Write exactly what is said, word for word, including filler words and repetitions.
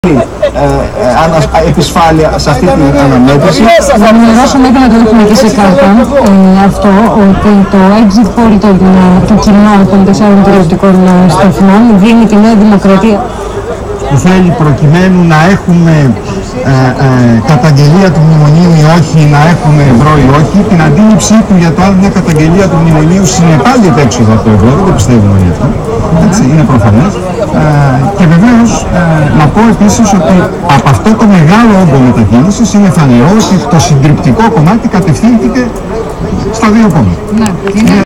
Ε, ε, επισφάλεια σε αυτή την αναμέτρηση. Να ενημερώσουμε και να το δείχνουμε και σε κάρτα ε, αυτό, ότι το exit poll του, του κοινού των τεσσάρων τηλεοπτικών σταθμών δίνει τη Νέα Δημοκρατία που θέλει προκειμένου να έχουμε ε, ε, καταγγελία του μνημονίου ή όχι, να έχουμε ευρώ ή όχι, την αντίληψή του για το αν μια καταγγελία του μνημονίου συνεπάγεται έξοδο από το ευρώ, δεν το πιστεύουμε γι' αυτό, έτσι, είναι προφανές. Ε, και βεβαίως ε, να πω επίσης ότι από αυτό το μεγάλο όγκο μετακίνησης είναι φανερό ότι το συντριπτικό κομμάτι κατευθύνθηκε στα δύο κόμματα.